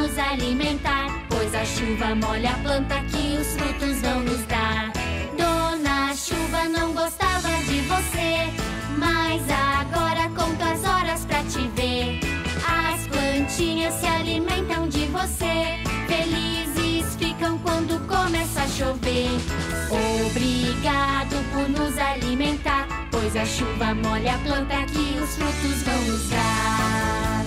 nos alimentar, pois a chuva molha a planta que os frutos vão nos dar. Dona Chuva não gostava de você, mas agora conto as horas pra te ver. As plantinhas se alimentam de você, felizes ficam quando começa a chover. Obrigado por nos alimentar, pois a chuva molha a planta que os frutos vão nos dar.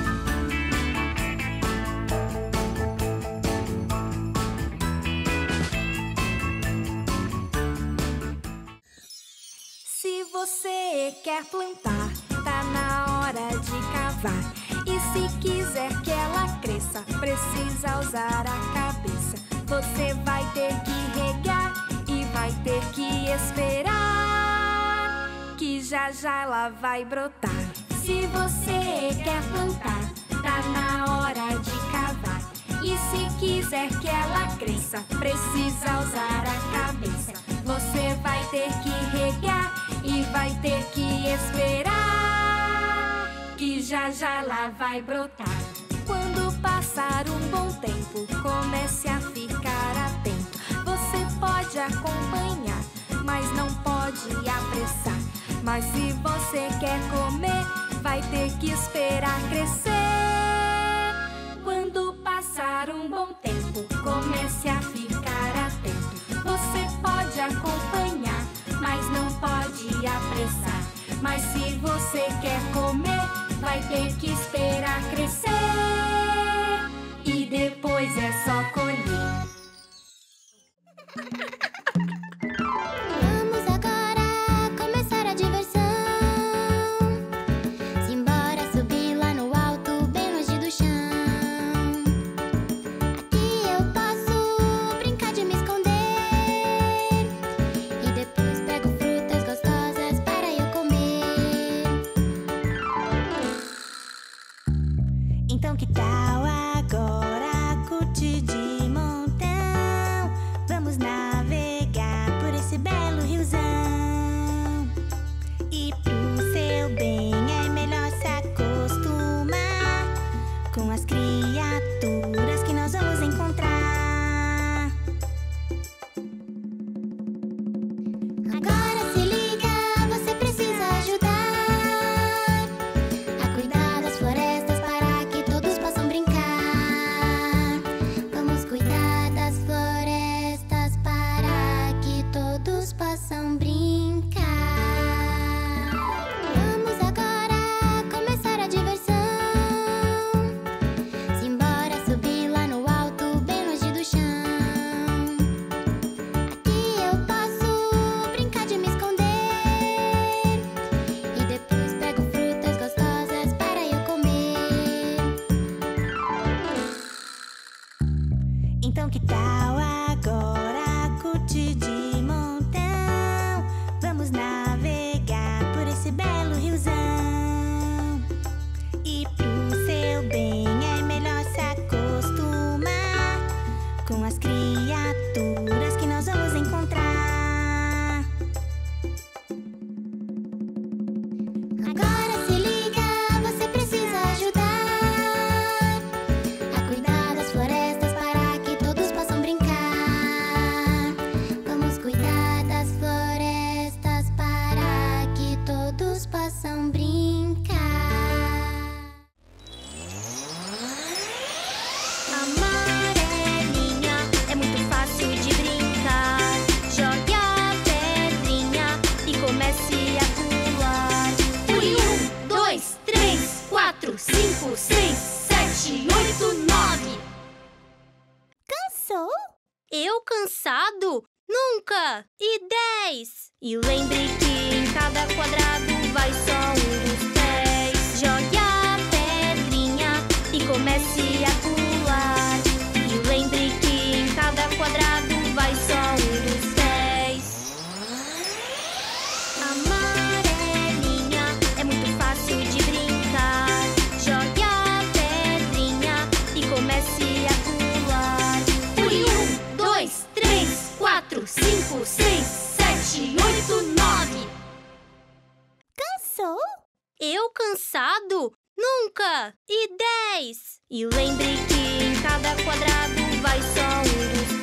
Se você quer plantar, tá na hora de cavar. E se quiser que ela cresça, precisa usar a cabeça. Você vai ter que regar e vai ter que esperar, que já já ela vai brotar. Se você quer plantar, tá na hora de cavar. E se quiser que ela cresça, precisa usar a cabeça. Você vai ter que regar e vai ter que esperar, que já já ela vai brotar. Quando passar um bom tempo, comece a ficar atento. Você pode acompanhar, mas não pode apressar. Mas se você quer comer, vai ter que esperar crescer. Quando passar um bom tempo, comece a ficar atento. Você pode acompanhar, mas não pode apressar. Mas se você quer comer, vai ter que esperar crescer. E depois é só colher. Vamos agora começar a diversão. Simbora subir lá no alto, bem longe do chão. Aqui eu posso brincar de me esconder. E depois pego frutas gostosas para eu comer. Então que tal agora curtir de montão? Vamos navegar por esse belo riozão. E pro seu bem é melhor se acostumar com as criaturas que nós vamos encontrar. Agora se liga, você precisa ajudar a cuidar das florestas para que todos possam brincar. Vamos cuidar das florestas para que todos possam brincar. Vamos agora começar a diversão. Simbora subir lá no alto, bem longe do chão. Aqui eu posso brincar de me esconder. E depois pego frutas gostosas para eu comer. Então que tal agora curtir de montão? Vamos navegar por esse belo riozão. E pro seu bem é melhor se acostumar com as criaturas que nós vamos encontrar. Agora se liga, você precisa ajudar a cuidar das florestas para que todos possam brincar. Vamos cuidar das florestas para que todos possam brincar. Amarelinha, é muito fácil de brincar. Jogue a pedrinha e comece a pular. Pule 1, 2, 3, 4, 5, 6, 7, 8, 9. Cansou? Eu cansado? Nunca! E 10! E lembre que em cada quadrado vai só um dos pés. Jogue a pedrinha e comece a pular. E lembre que em cada quadrado vai só um dos pés. Amarelinha, é muito fácil de brincar. Jogue a pedrinha e comece a pular. Pule 1, 2, 3, 4, 5, 6, 7, 8, 9. Cansou? Eu cansado? Nunca! E 10! E lembre que em cada quadrado vai só um dos